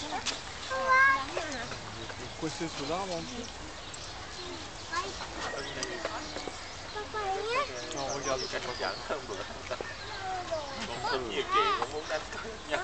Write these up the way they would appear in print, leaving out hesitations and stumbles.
Coincé sous l'arbre en plus. Non, regarde. Con giận hơn bữa. Con có nhiều chuyện con muốn đánh con nhau.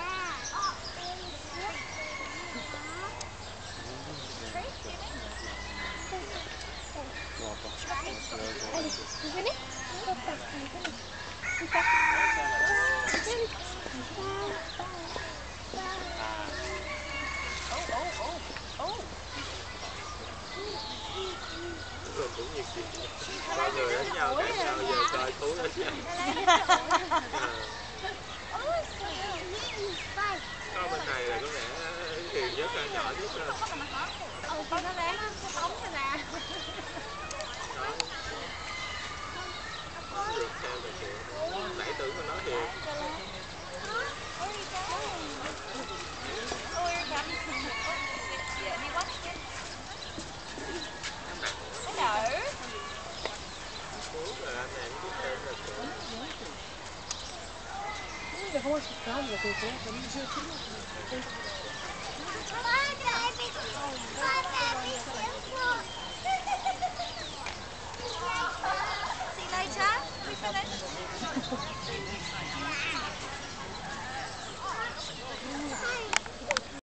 Rồi cũng nhiều chuyện. Hai người đánh nhau cãi nhau giờ coi thú đánh nhau. Có bên này là có vẻ hiền nhất là nhỏ nhất là. Nó lén nó ống này nè. Đó. Được theo là kiểu nãy tưởng con nói hiền. Rồi anh này biết thêm là kiểu. Comment tu fais avec les gens comme ça? See you later. We finished.